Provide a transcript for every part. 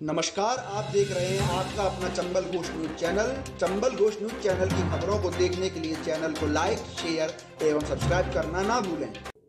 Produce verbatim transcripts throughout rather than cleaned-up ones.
नमस्कार, आप देख रहे हैं आपका अपना Chambal Ghosh news channel. Chambal Ghosh news channel की खबरों को देखने के लिए चैनल को लाइक, शेयर एवं सब्सक्राइब करना ना भूलें।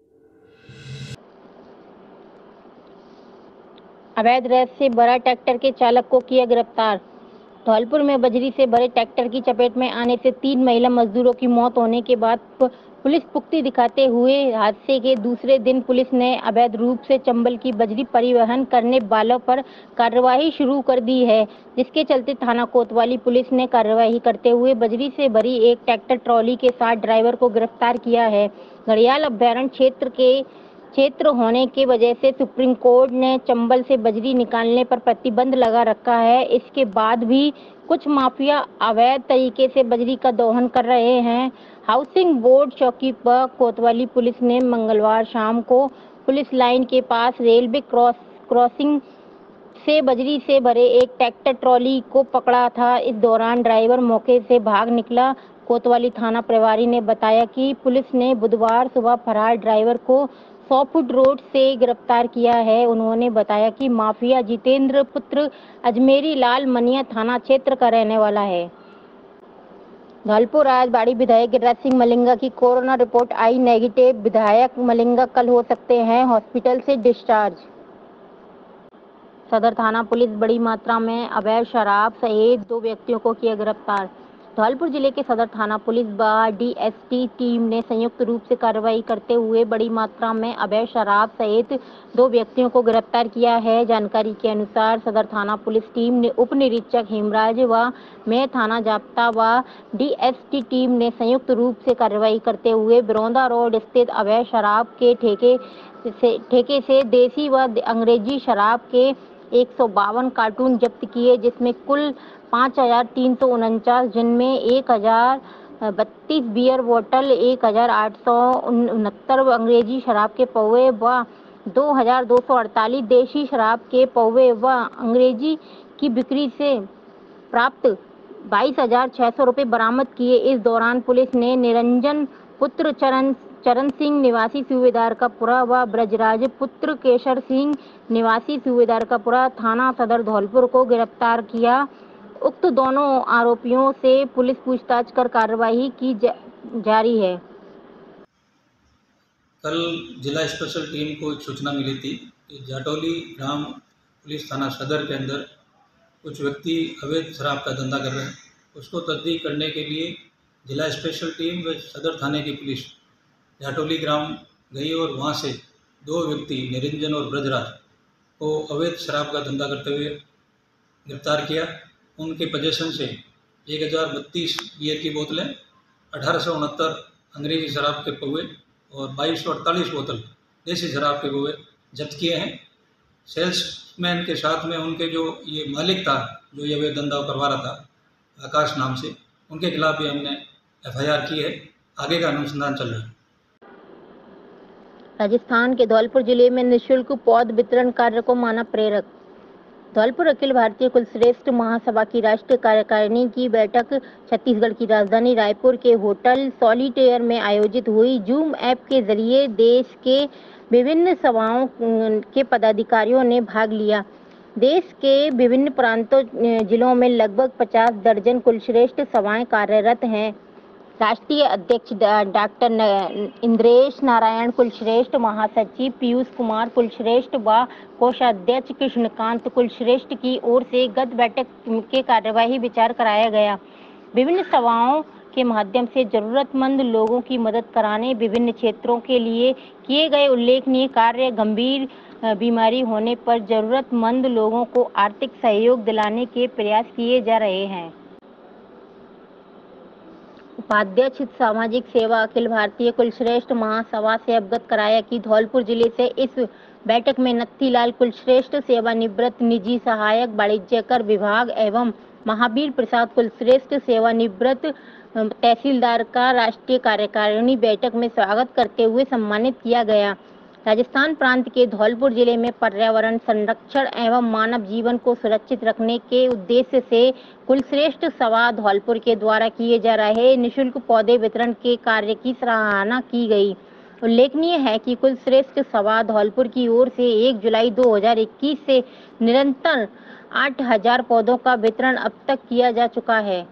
अवैध रेत से भरा ट्रैक्टर के चालक को किया गिरफ्तार। धौलपुर में बजरी से भरे ट्रैक्टर की चपेट में आने से तीन महिला मजदूरों की मौत होने के बाद पुलिस पुख्ती दिखाते हुए हादसे के दूसरे दिन पुलिस ने अवैध रूप से चंबल की बजरी परिवहन करने वालों पर कार्रवाई शुरू कर दी है, जिसके चलते थाना कोतवाली पुलिस ने कार्रवाई करते हुए बजरी से भरी एक ट्रैक्टर ट्रॉली के साथ ड्राइवर को गिरफ्तार किया है। घड़ियाल अभ्यारण्य क्षेत्र के क्षेत्र होने की वजह से सुप्रीम कोर्ट ने चंबल से बजरी निकालने पर प्रतिबंध लगा रखा है। इसके बाद भी कुछ माफिया अवैध तरीके से बजरी का दोहन कर रहे हैं। हाउसिंग बोर्ड चौकी पर कोतवाली पुलिस ने मंगलवार शाम को पुलिस लाइन के पास रेलवे क्रॉस क्रॉसिंग से बजरी से भरे एक ट्रैक्टर ट्रॉली को पकड़ा था। इस दौरान ड्राइवर मौके से भाग निकला। कोतवाली थाना प्रभारी ने बताया कि पुलिस ने बुधवार सुबह फरार ड्राइवर को सौ फुट रोड से गिरफ्तार किया है। उन्होंने बताया कि माफिया जितेंद्र पुत्र अजमेरी लाल मनिया थाना क्षेत्र का रहने वाला है। धौलपुर राजबाड़ी विधायक गिरिराज सिंह मलिंगा की कोरोना रिपोर्ट आई नेगेटिव। विधायक मलिंगा कल हो सकते हैं हॉस्पिटल से डिस्चार्ज। सदर थाना पुलिस बड़ी मात्रा में अवैध शराब सहित दो व्यक्तियों को किया गिरफ्तार। धौलपुर जिले के सदर थाना पुलिस व डीएसटी टीम ने संयुक्त रूप से कार्रवाई करते हुए बड़ी मात्रा में अवैध शराब सहित दो व्यक्तियों को गिरफ्तार किया है। जानकारी के अनुसार सदर थाना पुलिस टीम ने उप निरीक्षक हेमराज व मैं थाना जाप्ता व डीएसटी टीम ने संयुक्त रूप से कार्रवाई करते हुए बिरौंदा रोड स्थित अवैध शराब के ठेके से ठेके से देसी व अंग्रेजी शराब के एक सौ बावन कार्टून जब्त किए, जिसमें कुल पाँच हजार तीन सौ उनचास, जिनमें एक हजार बत्तीस बियर बोतल, एक हजार आठ सौ उनहत्तर अंग्रेजी शराब के पौवे व दो हजार दो सौ अड़तालीस देसी शराब के पौवे व अंग्रेजी की बिक्री से प्राप्त बाईस हजार छह सौ रुपये बरामद किए। इस दौरान पुलिस ने निरंजन पुत्र चरण चरण सिंह निवासी सूबेदार का पुरा व ब्रजराज पुत्र केशर सिंह निवासी सूबेदार का पुरा थाना सदर धौलपुर को गिरफ्तार किया। उक्त दोनों आरोपियों से पुलिस पूछताछ कर कार्रवाई की जा, जारी है। कल जिला स्पेशल टीम को एक सूचना मिली थी कि जाटौली ग्राम पुलिस थाना सदर के अंदर कुछ व्यक्ति अवैध शराब का धंधा कर रहे हैं। उसको तस्दीक करने के लिए जिला स्पेशल टीम व सदर थाने की पुलिस जाटौली ग्राम गई और वहाँ से दो व्यक्ति निरंजन और ब्रजराज को अवैध शराब का धंधा करते हुए गिरफ्तार किया। उनके पोजेशन से एक हज़ार बत्तीस बियर की बोतलें, अठारह सौ उनहत्तर अंग्रेजी शराब के पौवे और बाईस सौ अड़तालीस बोतल देसी शराब के पौवे जब्त किए हैं। सेल्समैन के साथ में उनके जो ये मालिक था, जो ये अवैध धंधा करवा रहा था, आकाश नाम से, उनके खिलाफ भी हमने एफ आई आर की है। आगे का अनुसंधान चल रहा है। राजस्थान के धौलपुर जिले में निःशुल्क पौध वितरण कार्य को माना प्रेरक। धौलपुर अखिल भारतीय कुलश्रेष्ठ महासभा की राष्ट्रीय कार्यकारिणी की बैठक छत्तीसगढ़ की राजधानी रायपुर के होटल सॉलिटेयर में आयोजित हुई। जूम ऐप के जरिए देश के विभिन्न सभाओं के पदाधिकारियों ने भाग लिया। देश के विभिन्न प्रांतों जिलों में लगभग पचास दर्जन कुलश्रेष्ठ सभाएं कार्यरत हैं। राष्ट्रीय अध्यक्ष डॉक्टर इंद्रेश नारायण कुलश्रेष्ठ, महासचिव पीयूष कुमार कुलश्रेष्ठ व कोषाध्यक्ष कृष्णकांत कुलश्रेष्ठ की ओर से गत बैठक के कार्यवाही विचार कराया गया। विभिन्न सभाओं के माध्यम से जरूरतमंद लोगों की मदद कराने, विभिन्न क्षेत्रों के लिए किए गए उल्लेखनीय कार्य, गंभीर बीमारी होने पर जरूरतमंद लोगों को आर्थिक सहयोग दिलाने के प्रयास किए जा रहे हैं। उपाध्यक्ष सामाजिक सेवा अखिल भारतीय कुलश्रेष्ठ महासभा से अवगत कराया कि धौलपुर जिले से इस बैठक में नत्थीलाल कुलश्रेष्ठ सेवानिवृत्त निजी सहायक वाणिज्यकर विभाग एवं महावीर प्रसाद कुलश्रेष्ठ सेवानिवृत्त तहसीलदार का राष्ट्रीय कार्यकारिणी बैठक में स्वागत करते हुए सम्मानित किया गया। राजस्थान प्रांत के धौलपुर जिले में पर्यावरण संरक्षण एवं मानव जीवन को सुरक्षित रखने के उद्देश्य से कुलश्रेष्ठ सभा धौलपुर के द्वारा किए जा रहे निःशुल्क पौधे वितरण के कार्य की सराहना की गई। उल्लेखनीय है कि कुलश्रेष्ठ सभा धौलपुर की ओर से एक जुलाई दो हज़ार इक्कीस से निरंतर आठ हज़ार पौधों का वितरण अब तक किया जा चुका है।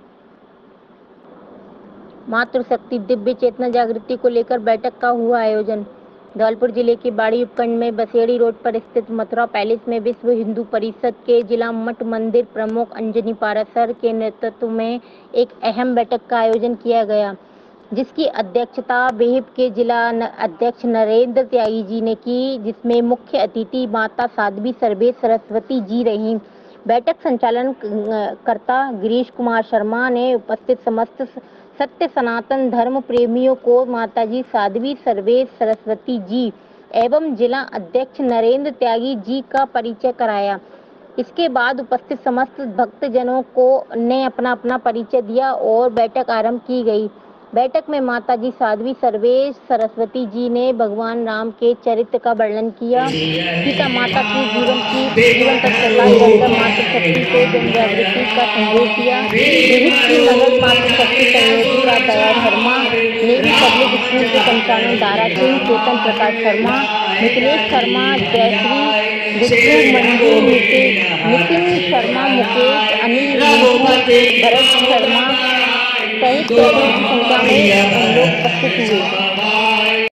मातृशक्ति दिव्य चेतना जागृति को लेकर बैठक का हुआ आयोजन। धौलपुर जिले के बाड़ी उपखंड में बसेड़ी रोड पर स्थित मथुरा पैलेस में विश्व हिंदू परिषद के जिला मठ मंदिर प्रमुख अंजनी पारासर के नेतृत्व में एक अहम बैठक का आयोजन किया गया, जिसकी अध्यक्षता विहिप के जिला अध्यक्ष नरेंद्र त्यागी जी ने की, जिसमें मुख्य अतिथि माता साध्वी सर्वेश सरस्वती जी रहीं। बैठक संचालन कर्ता गिरीश कुमार शर्मा ने उपस्थित समस्त सत्य सनातन धर्म प्रेमियों को माताजी साध्वी सर्वेश सरस्वती जी एवं जिला अध्यक्ष नरेंद्र त्यागी जी का परिचय कराया। इसके बाद उपस्थित समस्त भक्तजनों को ने अपना अपना परिचय दिया और बैठक आरंभ की गई। बैठक में माताजी साध्वी सर्वेश सरस्वती जी ने भगवान राम के चरित्र का वर्णन किया, सीता माता की जीवन की जीवन पर चलाकर मातृशक्ति को जन जागृति का संदेश दिया। विहिप की नगर मातृशक्ति संयोजिका Daya Sharma, navy public school के संचालन दारा सिंह, चेतन प्रकाश शर्मा, मिथिलेश शर्मा, जयश्री गुप्तू, मंजू, नितिन शर्मा, मुकेश, अनिल, भरत शर्मा सहित लोगों की संख्या में लोग उपस्थित हुए।